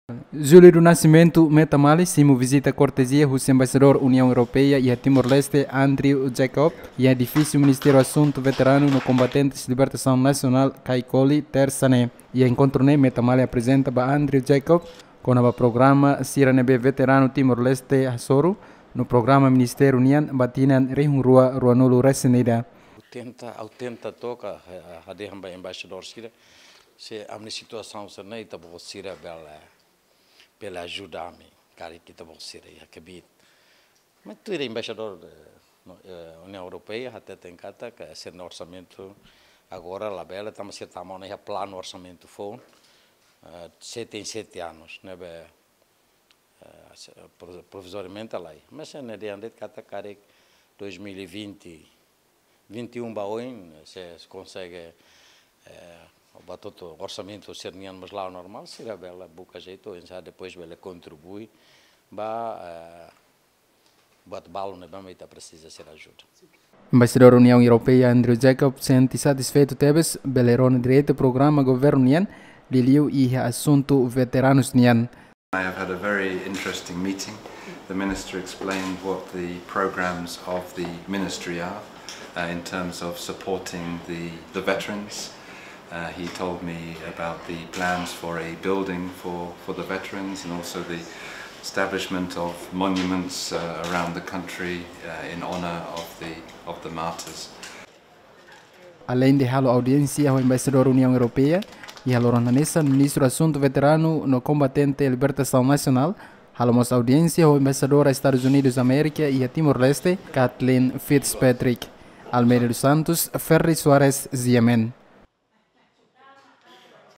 Júlio do Nascimento Metamali, simo visita cortesia o embaixador União Europeia e a Timor-Leste Andrew Jacob e edifício Ministério Assunto Veterano no Combatentes de Libertação Nacional Caicoli Terçané. E encontro ne Metamali apresenta ba Andrew Jacob com o programa Siranebe Veterano Timor-Leste Hasoro no programa Ministério União Batinan Rihunrua Ruanulu Resenida. Autenta toca a derramba embaixador Sira se a minha situação se não está boa Sira pela ajuda a mim, cara que está bom Sira e acabei. Mas tu é embaixador da União Europeia até tem cata que ser no orçamento agora lá bela estamos a ser mão no plano orçamento foi 7 em 7 anos, né be provisoriamente lá. Mas é de ande cata cara 2020 21 baoin se consegue o orçamento ser mas lá normal será bela boca jeito e já depois bela contribui ba balo ne bem está precisa ser ajuda. Embaixador União Europeia Andrew Jacob sente satisfeito tebes beleron direito programa governo nian liliu e assunto veteranos nian. I have had a very interesting meeting. The minister explained what the programs of the ministry are. In terms of supporting the veterans. He told me about the plans for a building for the veterans and also the establishment of monuments around the country in honor of the martyrs. Além de halo audiência ao embaixador União Europeia e halo rondanesa ministro assunto veterano no combatente Libertação Nacional, halamos audiência ao embaixador a Estados Unidos da América e a Timor-Leste, Kathleen Fitzpatrick. Almeida dos Santos, Ferri Soares, Ziamen.